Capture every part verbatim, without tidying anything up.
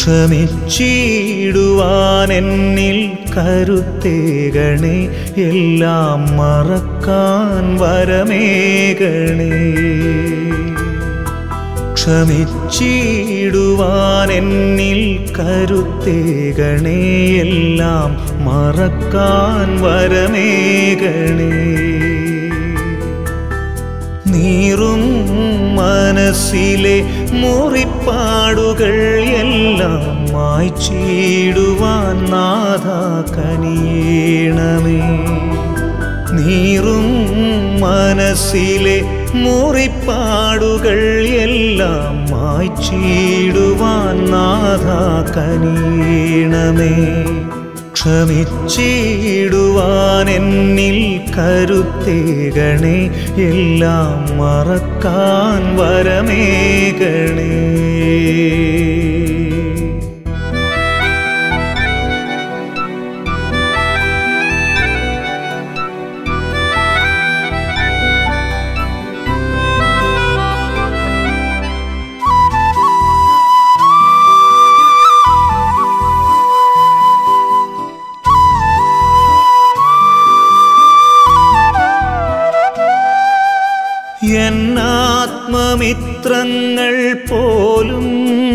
ക്ഷമിച്ചിടുവാൻ എന്നിൽ കരുത്തേകണേ, എല്ലാം മറക്കാൻ വരമേകണേ. ക്ഷമിച്ചിടുവാൻ എന്നിൽ കരുത്തേകണേ, എല്ലാം മറക്കാൻ വരമേകണേ. നീറും മനസ്സിലെ മുറിപ്പാടുകൾ എല്ലാം മായ്ച്ചിടുവാൻ നാഥാ കനിയേണമേ. നീറും മനസ്സിലെ മുറിപ്പാടുകൾ എല്ലാം മായ്ച്ചിടുവാൻ നാഥാ കനിയേണമേ. ക്ഷമിച്ചിടുവാൻ എന്നിൽ കരുത്തേകണേ, എല്ലാം മറക്കാൻ വരമേകണേ. എന്നാത്മമിത്രങ്ങൾ പോലും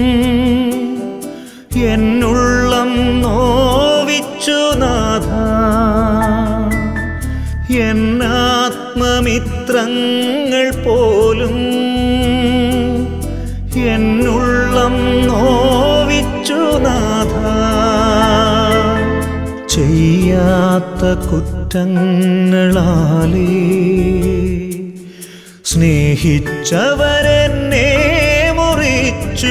എന്നുള്ളം നോവിച്ചു നാഥാ. എന്നാത്മമിത്രങ്ങൾ പോലും എന്നുള്ളം നോവിച്ചു നാഥാ. ചെയ്യാത്ത കുറ്റങ്ങളാലേ സ്നേഹിച്ചവരെന്നെ മുറിച്ചു.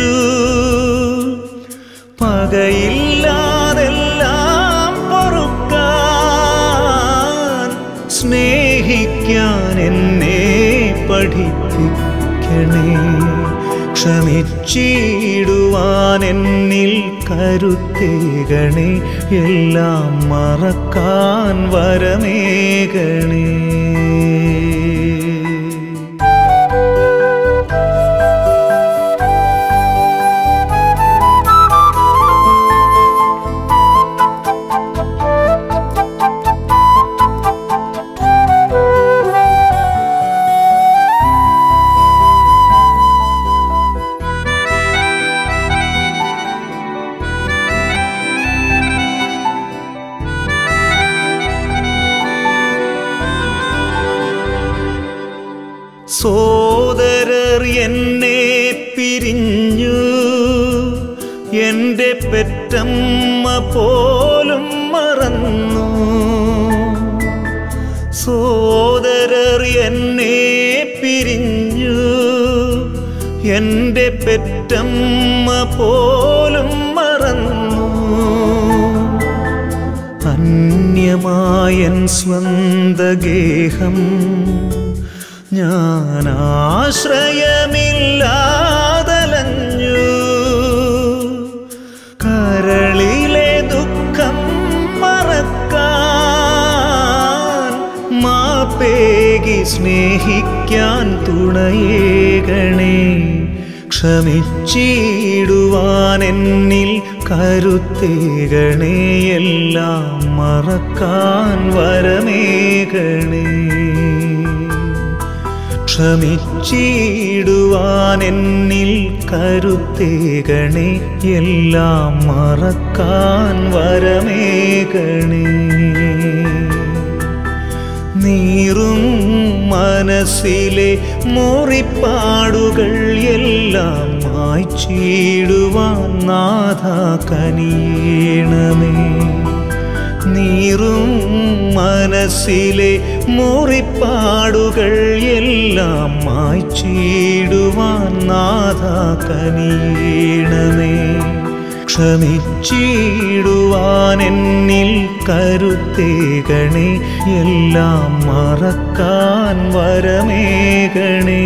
പകയില്ലാതെല്ലാം പൊറുക്കാൻ സ്നേഹിക്കാൻ എന്നെ പഠിപ്പിക്കണേ. ക്ഷമിച്ചിടുവാൻ എന്നിൽ കരുത്തേകണേ, എല്ലാം മറക്കാൻ വരമേകണേ. സോദരർ എന്നെ പിരിഞ്ഞു, എൻ്റെ പെറ്റമ്മ പോലും മറന്നു. സോദരർ എന്നെ പിരിഞ്ഞു, എൻ്റെ പെറ്റമ്മ പോലും മറന്നു. അന്യമായൻ സ്വന്തഗേഹം ഞാൻ ആശ്രയമില്ലാതലഞ്ഞു. കരളിലെ ദുഃഖം മറക്കാൻ മാപ്പേകി സ്നേഹിക്കാൻ തുണയേകണേ. ക്ഷമിച്ചിടുവാൻ എന്നിൽ കരുത്തേകണേ, എല്ലാം മറക്കാൻ വരമേകണേ. ക്ഷമിച്ചിടുവാൻ എന്നിൽ കരുത്തേകണേ, എല്ലാം മറക്കാൻ വരമേകണേ. നീറും മനസ്സിലെ മുറിപ്പാടുകൾ എല്ലാം മായ്ച്ചിടുവാൻ നാഥാ കനിയേണമേ. നീറും മനസ്സിലെ മുറിപ്പാടുകൾ എല്ലാം മായ്ച്ചിടുവാൻ നാഥാ കനിയേണമേ. ക്ഷമിച്ചിടുവാൻ എന്നിൽ കരുത്തേകണേ, എല്ലാം മറക്കാൻ വരമേകണേ.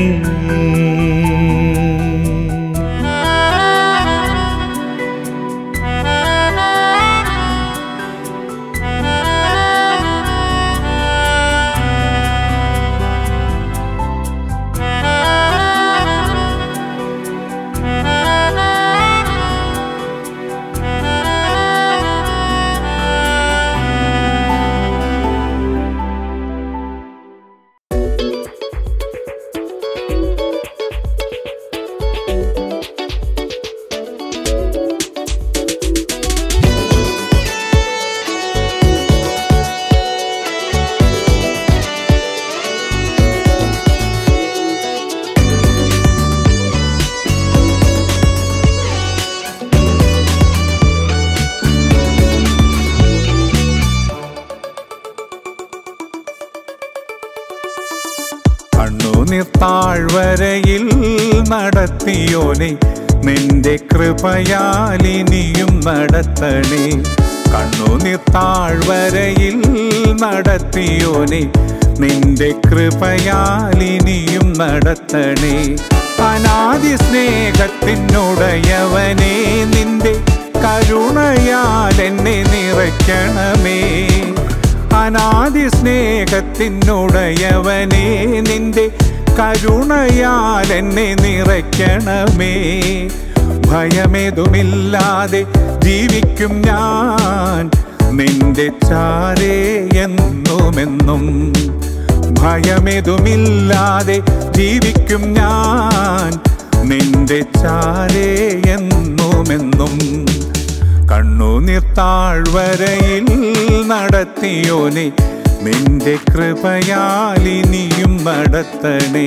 കണ്ണുനീർ താഴ്വരയിൽ നടത്തിയോനെ നിന്റെ കൃപയാൽ ഇനിയും നടത്തണേ. കണ്ണുനീർ താഴ്വരയിൽ നടത്തിയോനെ നിന്റെ കൃപയാൽ ഇനിയും നടത്തണേ. അനാദി സ്നേഹത്തിനുടയവനെ നിന്റെ കരുണയാൽ എന്നെ നിറയ്ക്കണമേ. അനാദി സ്നേഹത്തിനുടയവനെ നിന്റെ കരുണയാൽ എന്നെ നിറയ്ക്കണമേ. ഭയമേതുമില്ലാതെ ജീവിക്കും ഞാൻ നിന്റെ ചാരേ എന്നുമെന്നും. ഭയമേതുമില്ലാതെ ജീവിക്കും ഞാൻ നിന്റെ ചാരേ എന്നുമെന്നും. കണ്ണുനീർ താഴ്വരയിൽ നടത്തിയോനെ നിന്റെ കൃപയാൽ ഇനിയും നടത്തണേ.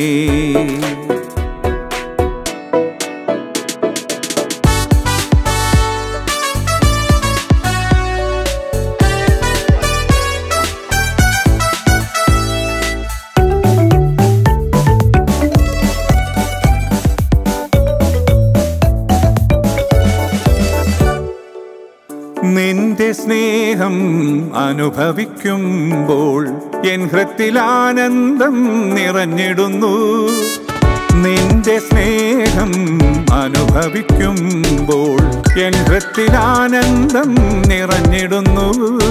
നിന്റെ സ്നേഹം അനുഭവിക്കുമ്പോൾ എൻ ഹൃത്തിൽ ആനന്ദം നിറഞ്ഞിടുന്നു. നിന്റെ സ്നേഹം അനുഭവിക്കുമ്പോൾ എൻ ഹൃത്തിൽ ആനന്ദം നിറഞ്ഞിടുന്നു.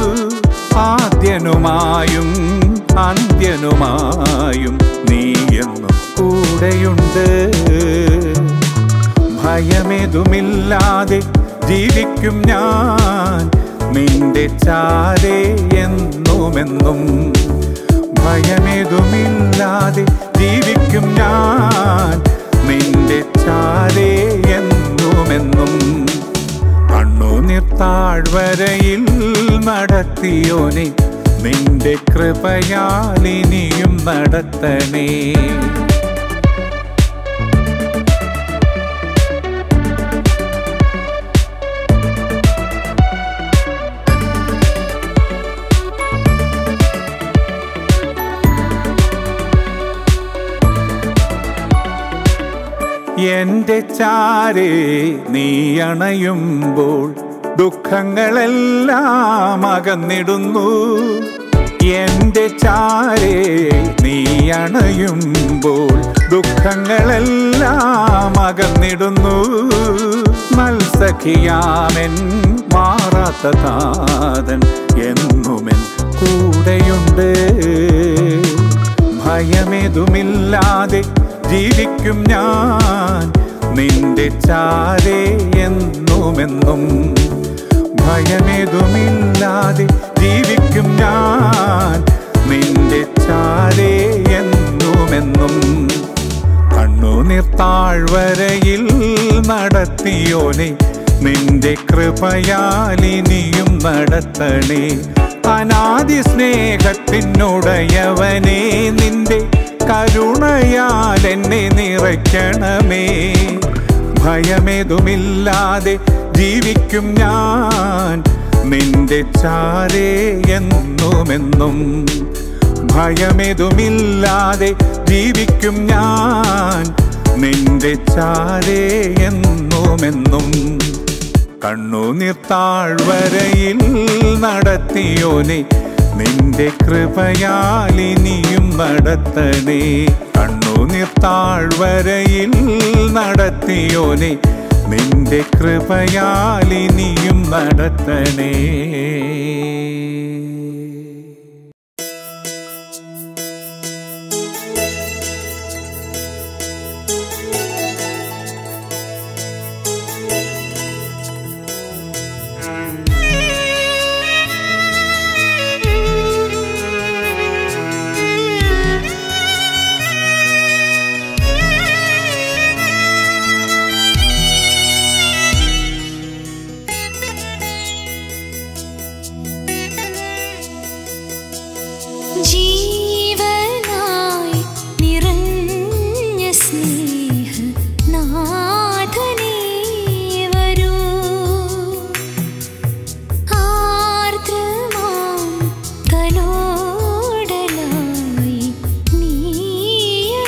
ആദ്യനുമായും അന്ത്യനുമായും നീ എന്നും കൂടെയുണ്ട്. ഭയമേതുമില്ലാതെ ജീവിക്കും ഞാൻ നിന്റെ ചാരേ എന്നുമെന്നും. ഭയമേതുമില്ലാതെ ജീവിക്കും ഞാൻ നിന്റെ ചാരേ എന്നുമെന്നും. കണ്ണുനീർ താഴ്വരയിൽ നടത്തിയോനെ നിന്റെ കൃപയാൽ ഇനിയും നടത്തണേ. എന്റെ ചാരേ നീ അണയുമ്പോൾ ദുഃഖങ്ങളെല്ലാം അകന്നിടുന്നു. എന്റെ ചാരേ നീ അണയുമ്പോൾ ദുഃഖങ്ങളെല്ലാം അകന്നിടുന്നു. മത്സഖിയാമൻ മാറാത്ത താതൻ എന്നുമെൻ കൂടെയുണ്ട്. ഭയമേതുമില്ലാതെ ജീവിക്കും ഞാൻ നിന്റെ ചാരേ എന്നുമെന്നും. ഭയമേതുമില്ലാതെ ജീവിക്കും ഞാൻ നിന്റെ ചാരേ എന്നുമെന്നും. കണ്ണുനീർ താഴ്വരയിൽ നടത്തിയോനെ നിന്റെ കൃപയാൽ ഇനിയും നടത്തണേ. അനാദി സ്നേഹത്തിനുടയവനെ നിന്റെ കരുണയാൽ എന്നെ നിറയ്ക്കണമേ. ഭയമേതുമില്ലാതെ ജീവിക്കും ഞാൻ നിന്റെ ചാരേ എന്നുമെന്നും. ഭയമേതുമില്ലാതെ ജീവിക്കും ഞാൻ നിന്റെ ചാരേ എന്നുമെന്നും. കണ്ണുനീർ താഴ്വരയിൽ നടത്തിയോനെ നിന്റെ കൃപയാൽ ഇനിയും നടത്തണേ. കണ്ണുനീർ താഴ്വരയിൽ നടത്തിയോനെ നിന്റെ കൃപയാൽ ഇനിയും നടത്തണേ. നീ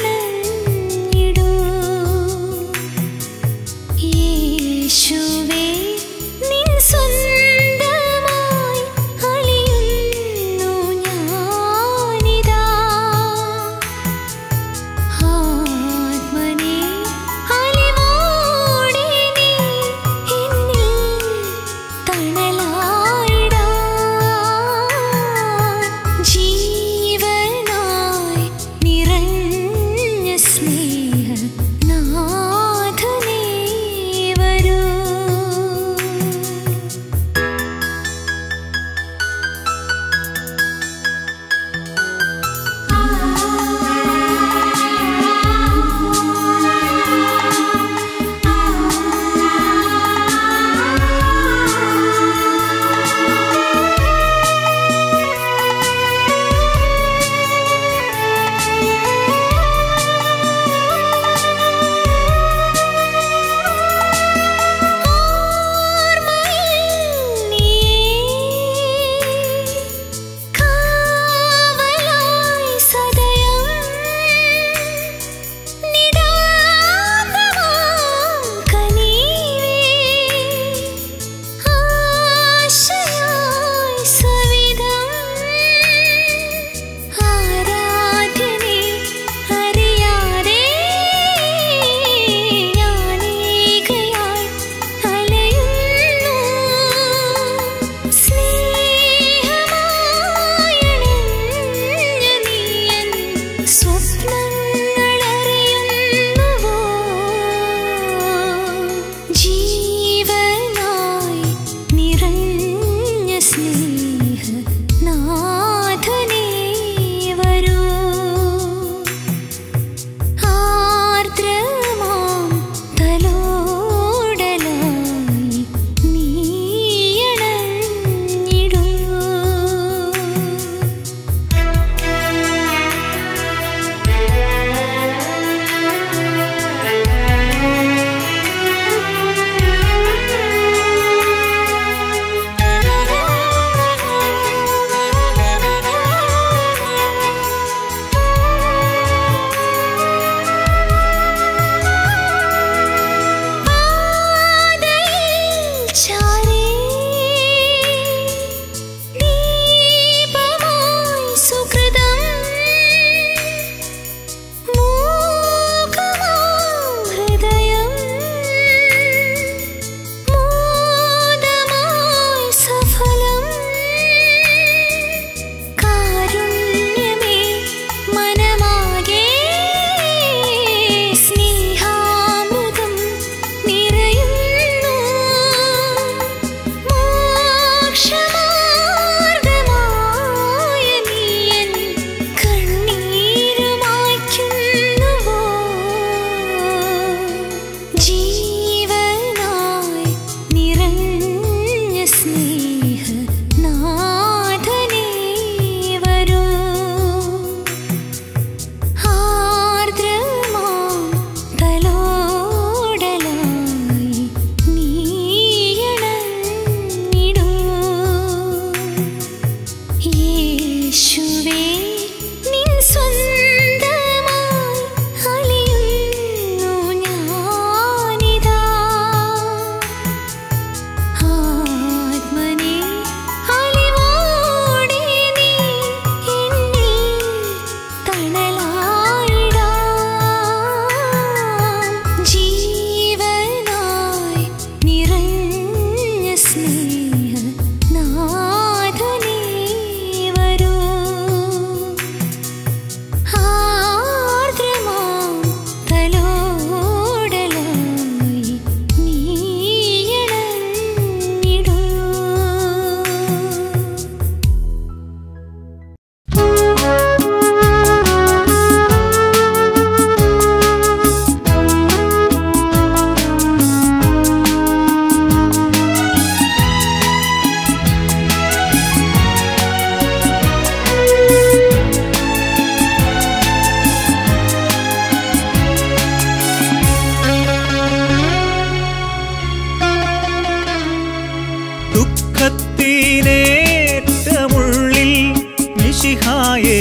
മിശിഹായെ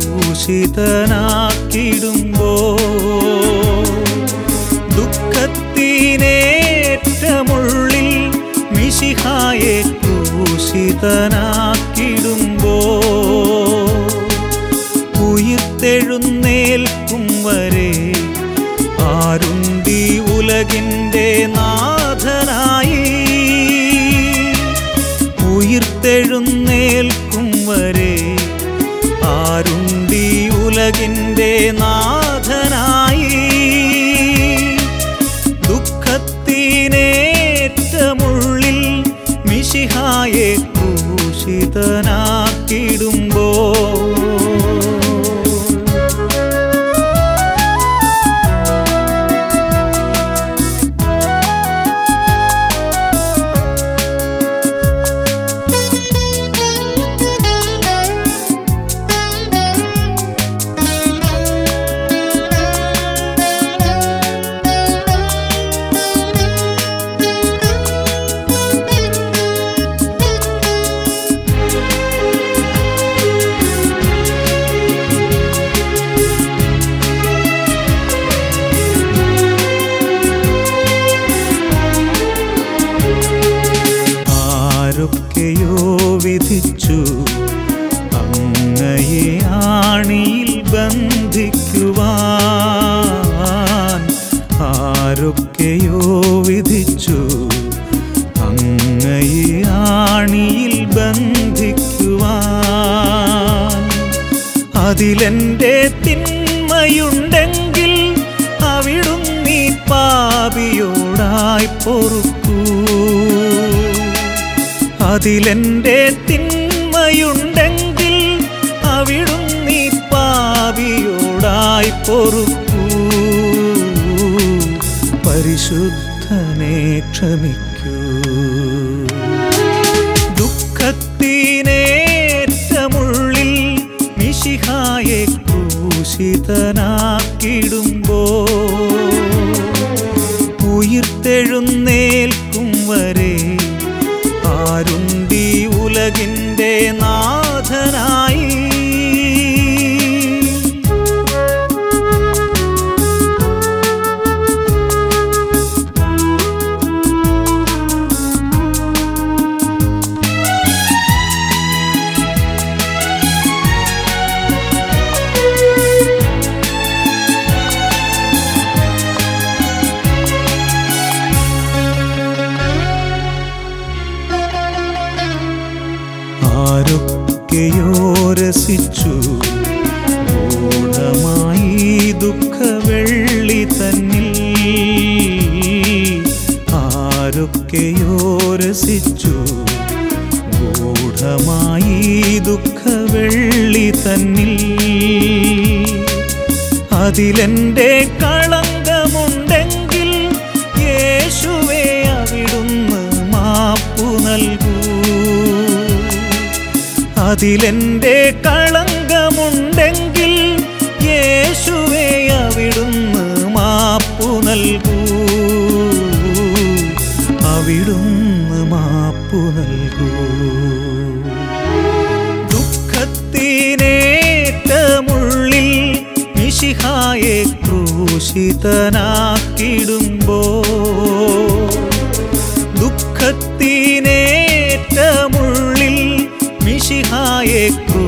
ക്രൂശിതനാക്കിടുമ്പോൾ ദുഃഖത്തിനേറ്റമുള്ളിൽ മിശിഹായെ ക്രൂശിതനാക്കിടുമ്പോൾ ഉയിർത്തെഴുന്നേൽക്കും വരെ ആരുണ്ടീ ഉലകിൻ്റെ നാഥനായി ഉയിർത്തെഴുന്നേൽക്കും വരെ ആരുണ്ടീ ഉലകിൻ്റെ നാഥനായി ദുഃഖത്തിനേറ്റമുള്ളിൽ മിശിഹായെ ക്രൂശിതനാക്കിടുമ്പോൾ വിധിച്ചു അങ്ങയെ ആണിയിൽ ബന്ധിക്കുവാൻ ആരൊക്കെയോ വിധിച്ചു അങ്ങയെ ആണിയിൽ ബന്ധിക്കുവാൻ അതിലെൻ്റെ തിന്മയുണ്ടെങ്കിൽ അവിടുന്നീ പാപിയോടായി പൊറുക്കൂ അതിലെൻ്റെ തിന്മയുണ്ടെങ്കിൽ അവിടുന്നീ പാപിയോടായി പൊറുക്കൂ പരിശുദ്ധനെ ക്ഷമിക്കൂ ദുഃഖത്തിനേറ്റമുള്ളിൽ മിശിഹായെ ക്രൂശിതനാക്കിടുമ്പോൾ ഉയിർത്തെഴുന്നേൽക്കും വരെ ആരുണ്ടീ ഉലകിൻ്റെ നാഥനായി ആരൊക്കെയോ രസിച്ചു ഗൂഢമായി ദുഃഖവെള്ളി തന്നിൽ ആരൊക്കെയോ രസിച്ചു ഗൂഢമായി ദുഃഖവെള്ളി തന്നിൽ അതിലെൻ്റെ കളങ്കമുണ്ടെങ്കിൽ യേശുവേ അവിടുന്ന് മാപ്പു നൽകൂ അതിലെൻ്റെ കളങ്കമുണ്ടെങ്കിൽ യേശുവേ അവിടുന്ന് മാപ്പു നൽകൂ അവിടുന്ന് മാപ്പു നൽകൂ ദുഃഖത്തിനേറ്റമുള്ളിൽ മിശിഹായെ ക്രൂശിതനാക്കിടുമ്പോൾ ദുഃഖത്തിനേറ്റമുള്ളിൽ മിശിഹായെ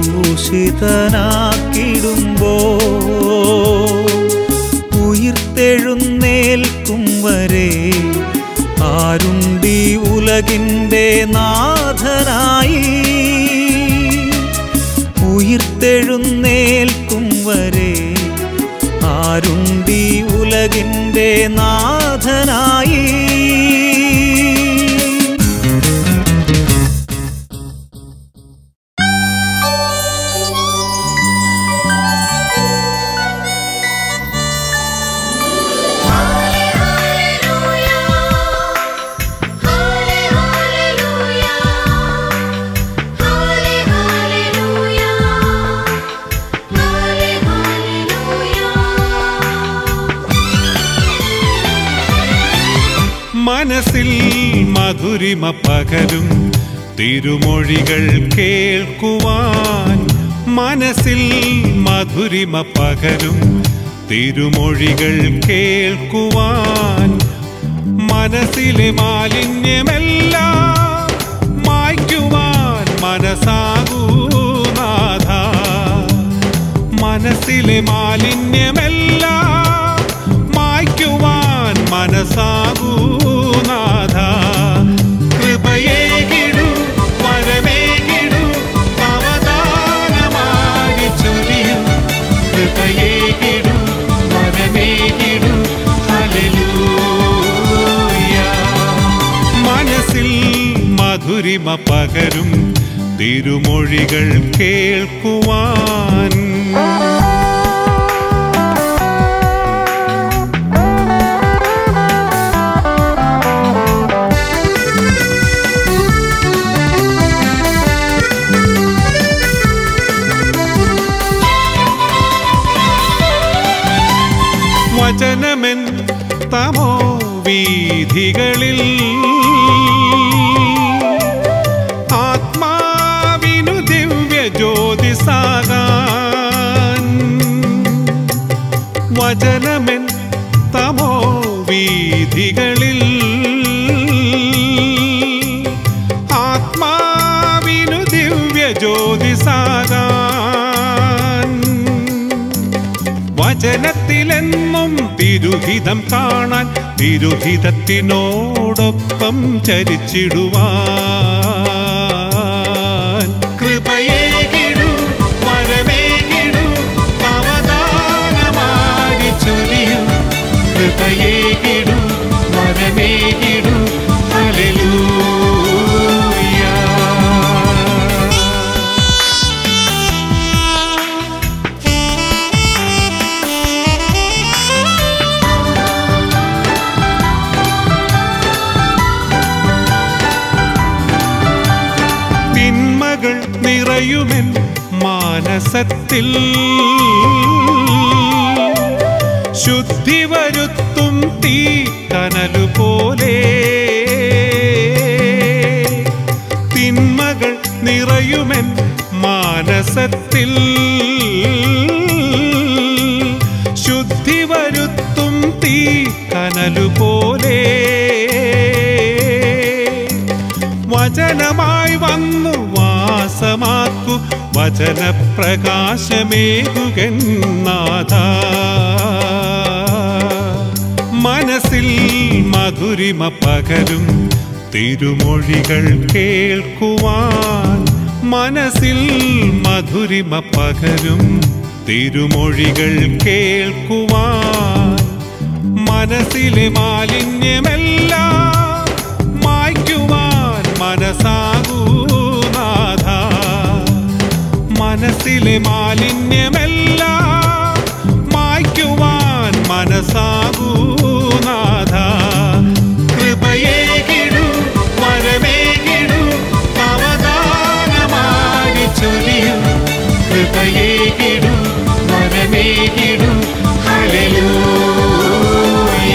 ക്രൂശിതനാക്കിടുമ്പോൾ ഉയിർത്തെഴുന്നേൽക്കും വരെ ആരുണ്ടീ ഉലകിൻ്റെ നാഥനായി ഉയിർത്തെഴുന്നേൽക്കും വരെ ആരുണ്ടീ ഉലകിൻ്റെ നാഥനായി മനസ്സിൽ മധുരിമ പകരും തിരുമൊഴികൾ കേൾക്കുവാൻ മനസ്സിൽ മധുരിമ പകരും തിരുമൊഴികൾ കേൾക്കുവാൻ മനസ്സിലെ മാലിന്യമെല്ലാം മായ്ക്കുവാൻ മനസ്സാകൂ നാഥ. മനസ്സിലെ മാലിന്യമെല്ലാം മായ്ക്കുവാൻ മനസ്സാകൂ നാഥ. കൃപയേകിടു വരമേകിടു അവദാനമായി ചൊരിയും. കൃപയേകിടു വരമേകിടു ഹല്ലേലൂയ. മനസ്സിൽ മധുരിമ പകരും തിരുമൊഴികൾ കേൾക്കുവാൻ വചനമെൻ തമോ വീഥികളിൽ ആത്മാവിനു ദിവ്യ ജ്യോതിസാകാൻ. വചനമെൻ തമോ വീഥികളിൽ ആത്മാവിനു ദിവ്യ ജ്യോതിസാകാൻ. വചനത്തിലെന്നും തിരുഹിതം കാണാൻ തിരുഹിതത്തിനോടൊപ്പം ചരിച്ചിടുവാൻ. കൃപയേകിടു വരമേകിടു അവദാനമായി ചൊരിയും. കൃപയേകിടു വരമേകിടു ഹല്ലേലൂയ. നിറയുമെൻ മാനസത്തിൽ ശുദ്ധി വരുത്തും തീ കനലുപോലെ. തിന്മകൾ നിറയുമെൻ മാനസത്തിൽ ശുദ്ധി വരുത്തും തീ കനലുപോലെ. വചനമായി വന്നു വാസമാക്കു വചനപ്രകാശമേകുകന്നാഥ. മനസ്സിൽ മധുരിമ പകരും തിരുമൊഴികൾ കേൾക്കുവാൻ. മനസ്സിൽ മധുരിമ പകരും തിരുമൊഴികൾ കേൾക്കുവാൻ. മനസ്സിലെ മാലിന്യമെല്ലാം മായ്ക്കുവാൻ മനസ്സാകൂ നാഥ. മനസ്സിലെ മാലിന്യമെല്ലാം മായ്ക്കുവാൻ മനസ്സാകൂ നാഥ. കൃപയേകിടു വരമേകിടു അവദാനമായി ചൊരിയും. കൃപയേകിടു വരമേകിടു ഹല്ലേലൂയ.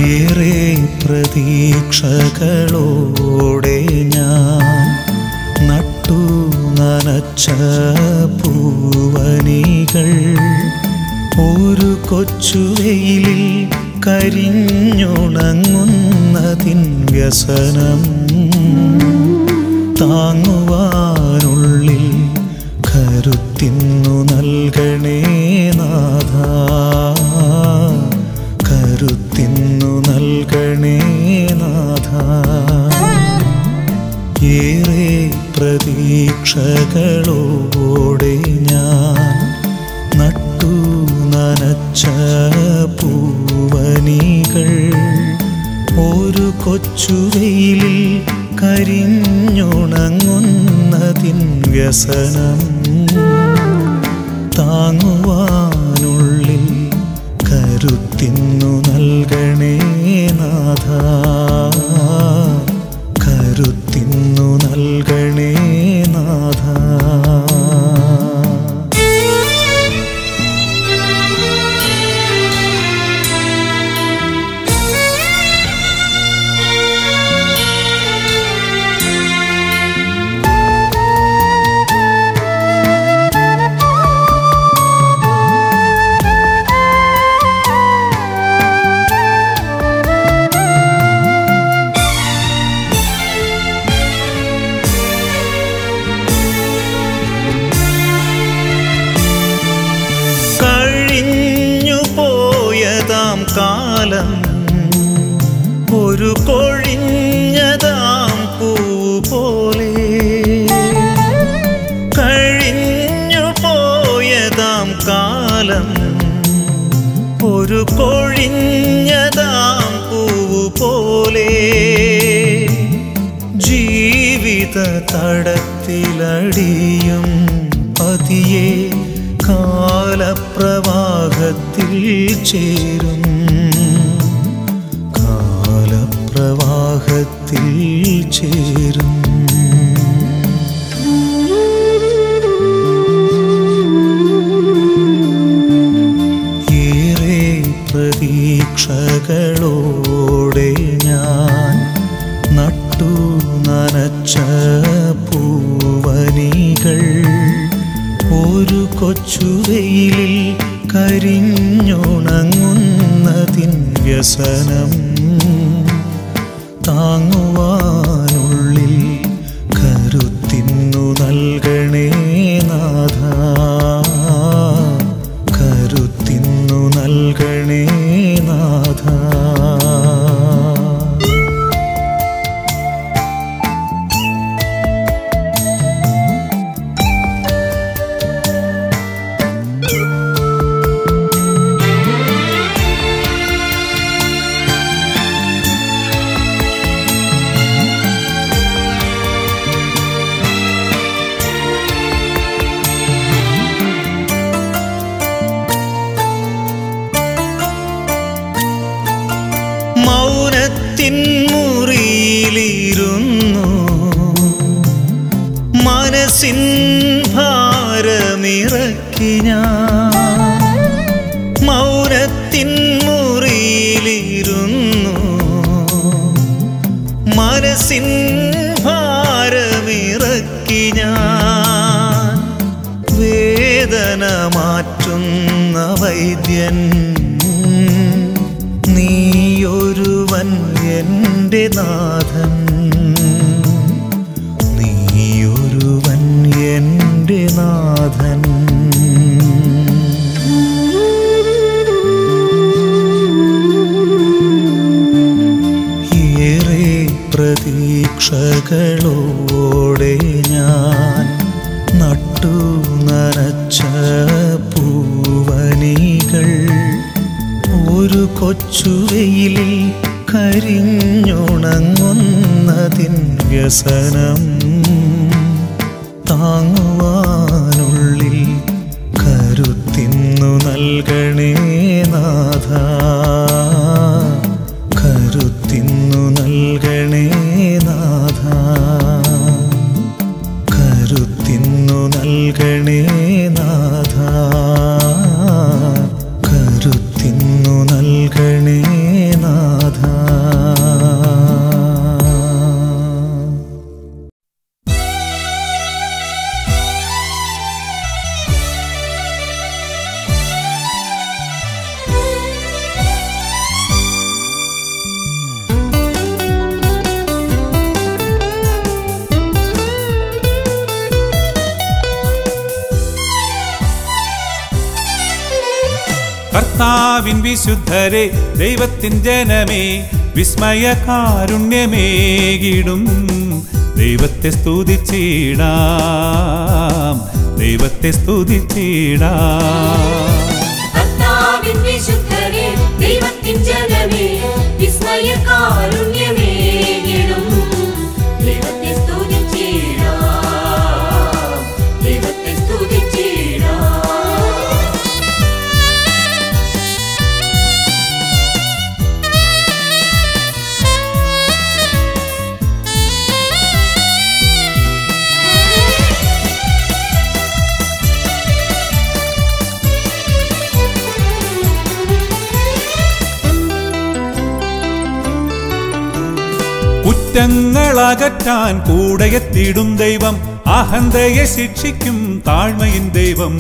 ഏറെ പ്രതീക്ഷകളോടെ ഞാൻ നട്ടു നനച്ച പൂവനികൾ ഒരു കൊച്ചുവെയിലിൽ കരിഞ്ഞുണങ്ങുന്നതിൻ വ്യസനം താങ്ങുവാനുള്ളിൽ കരുത്തിന്നു നൽകണേ നാഥ, കരുത്തിന്നു നൽകണേ നാഥ. ഏറെ പ്രതീക്ഷകളോടെ ഞാൻ നട്ടു നനച്ച പൂവനികൾ ഒരു കൊച്ചുവെയിലിൽ കരിഞ്ഞുണങ്ങുന്നതിൻ വ്യസനം താങ്ങുവാനുള്ളിൽ കരുത്തിന്നു നൽകണേ നാഥ, കരുത്തിന്നു നൽകണേ നാഥ. കാലം ഒരു കൊഴിഞ്ഞതാം പൂ പോലെ, കഴിഞ്ഞു പോയതാം കാലം ഒരു കൊഴിഞ്ഞതാം പൂ പോലെ, ജീവിത തടത്തിലടിയും പതിയെ കാലപ്രവാഹത്തിൽ ചേരും, കാലപ്രവാഹത്തിൽ ചേരും. ഏറെ പ്രതീക്ഷകളോടെ ഞാൻ നട്ടു നനച്ച പൂവനികൾ ഒരു കൊച്ചുവെയിലിൽ കരിഞ്ഞുണങ്ങുന്നതിൻ വ്യസനം താങ്ങുവാനുള്ളിൽ കരുത്തിന്നു നൽകണേ നാഥ, കരുത്തിന്നു നൽകണേ നാഥ. മൗനത്തിൻ മുറിയിലിരുന്നു മനസ്സിൻ ഭാരമിറക്കി ഞാൻ, മൗനത്തിൻ മുറിയിലിരുന്നു മനസ്സിൻ ഭാരമിറക്കി ഞാൻ, വേദന മാറ്റുന്ന വൈദ്യൻ നീയൊരുവൻ എൻ്റെ നാഥൻ, നീയൊരുവൻ എൻ്റെ നാഥൻ. ഏറെ പ്രതീക്ഷകളോടെ ഞാൻ നട്ടു നനച്ച പൂവനികൾ ഒരു കൊച്ചുവെയിലിൽ കരിഞ്ഞുണങ്ങുന്നതിൻ വ്യസനം താങ്ങുവാനുള്ളിൽ കരുത്തിന്നു നൽകണേ നാഥ, കരുത്തിന്നു നൽകണേ നാഥ, കരുത്തിന്നു നൽകണേ നാഥ, കരുത്തിന്നു നൽകണേ നാഥ. കർത്താവിൻ വിശുദ്ധരെ ദൈവത്തിൻ ജനമേ വിസ്മയ കാരുണ്യമേകിടും ദൈവത്തെ സ്തുതിച്ചിടാം ദൈവത്തെ സ്തുതിച്ചിടാം കർത്താവിൻ വിശുദ്ധരെ ദൈവത്തിൻ ജനമേ വിസ്മയ കാരുണ്യമേകിടും ദൈവത്തെ സ്തുതിച്ചിടാം ദൈവത്തെ സ്തുതിച്ചിടാം കുറ്റങ്ങളകറ്റാൻ കൂടെയെത്തിടും ദൈവം അഹന്തയെ ശിക്ഷിക്കും താഴ്മയിൻ ദൈവം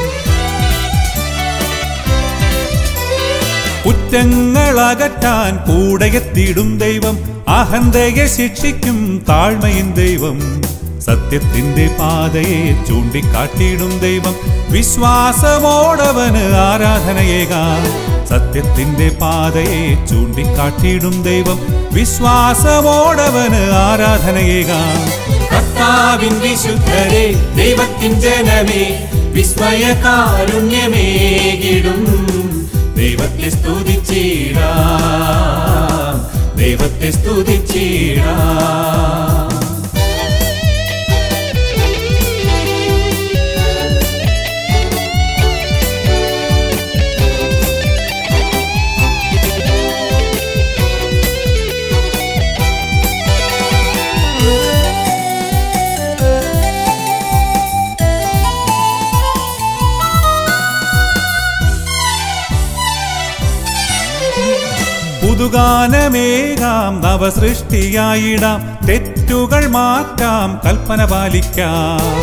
കുറ്റങ്ങളകറ്റാൻ കൂടെയെത്തിടും ദൈവം അഹന്തയെ ശിക്ഷിക്കും താഴ്മയിൻ ദൈവം സത്യത്തിന്റെ പാതയെ ചൂണ്ടിക്കാട്ടിയിടും ദൈവം വിശ്വാസമോടവന് ആരാധനയേകാം സത്യത്തിന്റെ പാതയെ ചൂണ്ടിക്കാട്ടിയിടും ദൈവം വിശ്വാസമോടവന് ആരാധനയേകാം കർത്താവിൻ വിശുദ്ധരെ ദൈവത്തിൻ ജനമേ വിസ്മയ കാരുണ്യമേകിടും ദൈവത്തെ സ്തുതിച്ചിടാം ദൈവത്തെ സ്തുതിച്ചിടാം പുതുഗാനമേകാം നവസൃഷ്ടിയായിടാം തെറ്റുകൾ മാറ്റാം കൽപ്പന പാലിക്കാം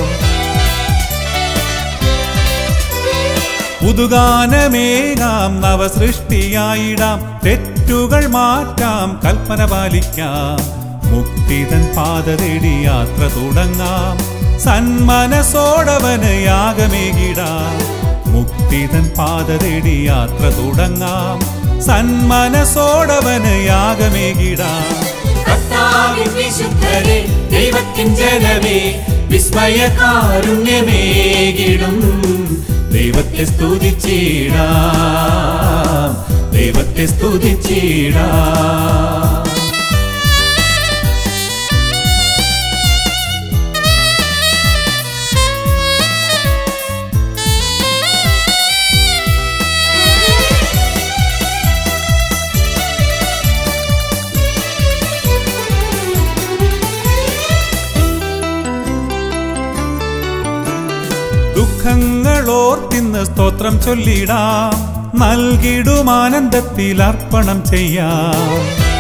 പുതുഗാനമേകാം നവസൃഷ്ടിയായിടാം തെറ്റുകൾ മാറ്റാം കൽപ്പന പാലിക്കാം മുക്തിതൻ പാത തേടി യാത്ര തുടങ്ങാം സന്മനസോടവന് യാഗമേകിടാം മുക്തിതൻ പാത തേടി യാത്ര തുടങ്ങാം സന്മനസോടവന് യാഗമേകിടാം കർത്താവിൻ വിശുദ്ധരെ ദൈവത്തിൻ ജനമേ വിസ്മയ കാരുണ്യമേകിടും ദൈവത്തെ സ്തുതിച്ചിടാം ദൈവത്തെ സ്തുതിച്ചിടാം ദുഃഖങ്ങളോർത്തിന്ന് സ്തോത്രം ചൊല്ലിടാം നൽകിടും ആനന്ദത്തിൽ അർപ്പണം ചെയ്യാം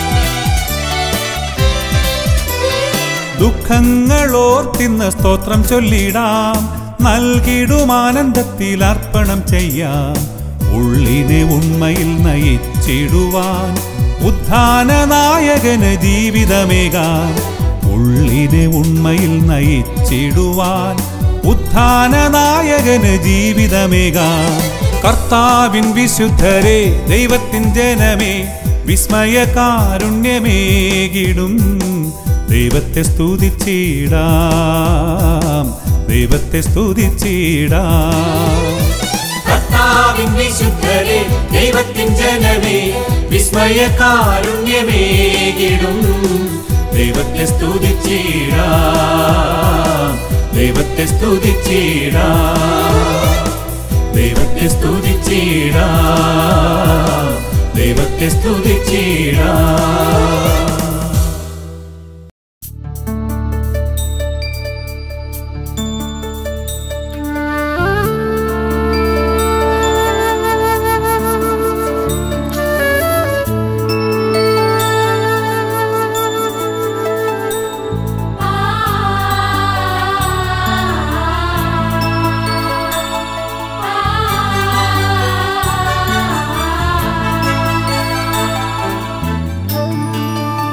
ദുഃഖങ്ങളോർത്തിന്ന് സ്തോത്രം ചൊല്ലിടാം നൽകിടും ആനന്ദത്തിൽ അർപ്പണം ചെയ്യാം ഉള്ളിനെ ഉണ്മയിൽ നയിച്ചിടുവാൻ ഉദ്ധാന നായകന് ജീവിതമേകാം ഉള്ളിനെ ഉണ്മയിൽ നയിച്ചിടുവാൻ ഉദ്ധാന നായകന് ജീവിതമേകാം കർത്താവിൻ വിശുദ്ധരെ ദൈവത്തിൻ ജനമേ വിസ്മയ കാരുണ്യമേകിടും ദൈവത്തെ സ്തുതിച്ചിടാം ദൈവത്തെ സ്തുതിച്ചിടാം കർത്താവിൻ വിശുദ്ധരെ ദൈവത്തിൻ ജനമേ വിസ്മയ കാരുണ്യമേകിടും ദൈവത്തെ സ്തുതിച്ചിടാം ദൈവത്തെ സ്തുതിച്ചിടാം ദൈവത്തെ സ്തുതിച്ചിടാം ദൈവത്തെ സ്തുതിച്ചിടാം ആ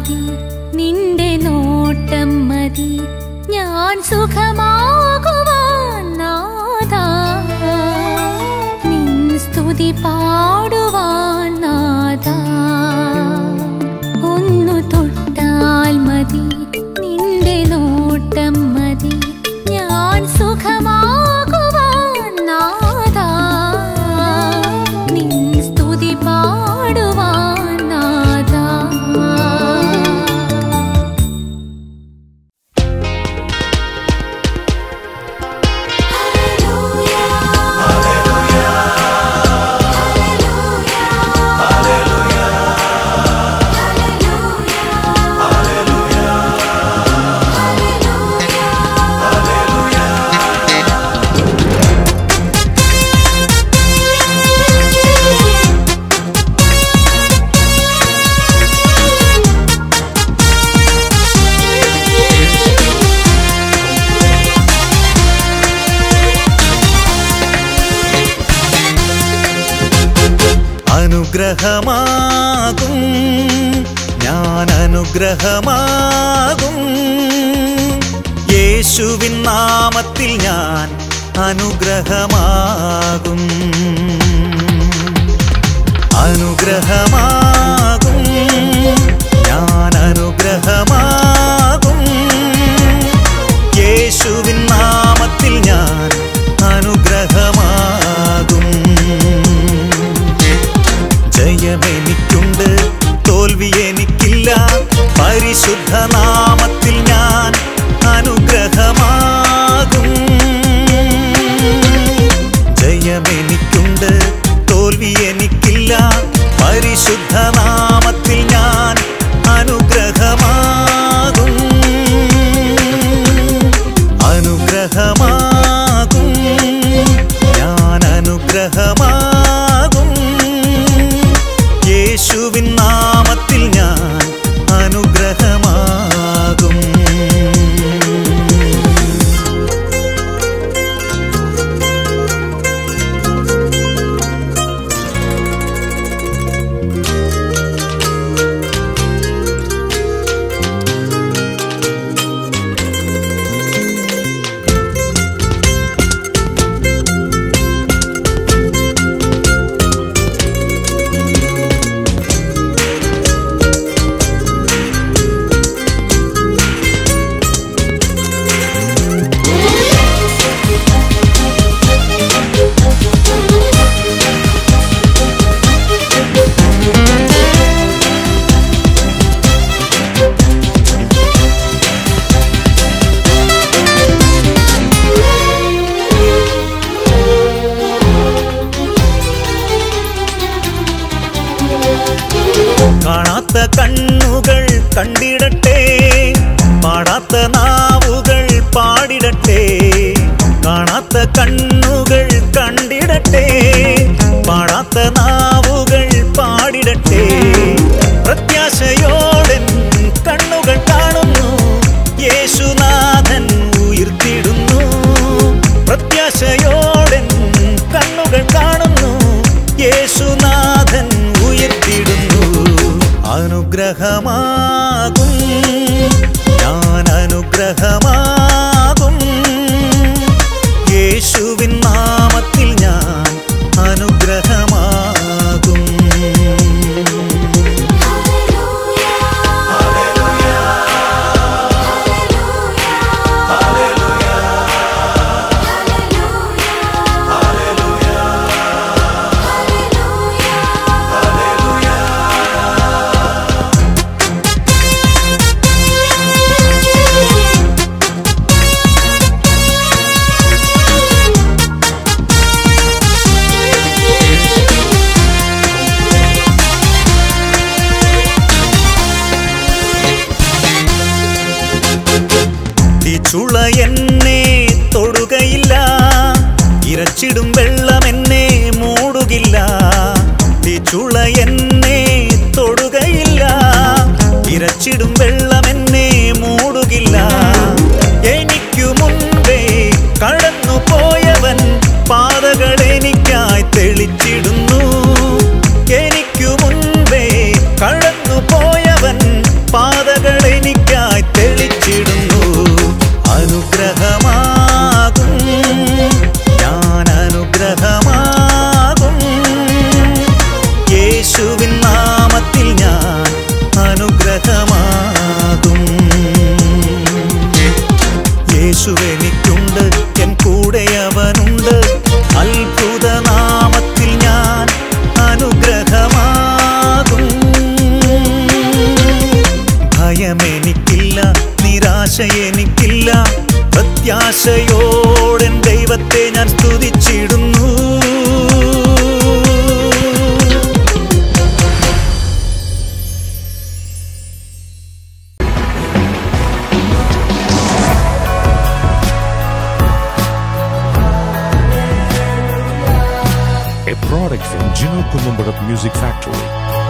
മതി, നിന്റെ നോട്ടം മതി, ഞാൻ സുഖമാകുവാൻ നാഥാ. നിൻ സ്തുതി പാടുവാൻ നാഥാ. ഒന്നു തൊട്ടാൽ മതി, നിന്റെ നോട്ടം മതി, ഞാൻ സുഖമാകുവാൻ നാഥാ. നിൻ സ്തുതി പാടുവാൻ നാഥാ. അനുഗ്രഹമാകും ഞാൻ അനുഗ്രഹമാകും, യേശുവിൻ നാമത്തിൽ ഞാൻ അനുഗ്രഹമാകും. അനുഗ്രഹമാകും ഞാൻ അനുഗ്രഹമാകും, യേശുവിൻ നാമത്തിൽ ഞാൻ അനുഗ്രഹമാകും. ജയമെനിക്കുണ്ട്, തോൽവി എനിക്കില്ല, പരിശുദ്ധ നാമത്തിൽ ഞാൻ അനുഗ്രഹമാകും. ജയമെനിക്കുണ്ട്, തോൽവി എനിക്കില്ല, പരിശുദ്ധ നാമത്തിൽ ഞാൻ അനുഗ്രഹമാകും. അനുഗ്രഹമാകും ഞാൻ അനുഗ്രഹമാകും, യേശുവിൻ നാമത്തിൽ ഞാൻ അനുഗ്രഹമാകും. കാണാത്ത കണ്ണുകൾ കണ്ടിടട്ടെ, പാടാത്ത നാവുകൾ പാടിടട്ടെ. കാണാത്ത കണ്ണുകൾ കണ്ടിടട്ടെ, പാടാത്ത നാവുകൾ പാടിടട്ടെ. പ്രത്യാശയോടെ കണ്ണുകൾ കാണുന്നു, യേശുനാഥൻ ഉയർത്തിടുന്നു. പ്രത്യാശയോടെ കണ്ണുകൾ കാണുന്നു, യേശുനാഥൻ ഉയർത്തിടുന്നു. അനുഗ്രഹമാകും ഞാൻ അനുഗ്രഹമാകും, യേശുവിൻ നാമത്തിൽ ഞാൻ അനുഗ്രഹമാകും. ചുള എന്നെ തൊടുകയില്ല, ഇരച്ചിടും വെള്ളം എന്നെ മൂടുകില്ല. ചുള എന്നെ തൊടുകയില്ല, ഇരച്ചിടും വെള്ളം എന്നെ മൂടുകില്ല. എനിക്കു മുൻപേ കടന്നു പോയവൻ പാതകൾ എനിക്കായി തെളിച്ചിടുന്നു. എനിക്കു മുൻപേ കടന്നു പോയവൻ പാത ആശയോടെ ദൈവത്തെ ഞാൻ സ്തുതിച്ചിടുന്നു. A product from Gino Columbarat Music Factory.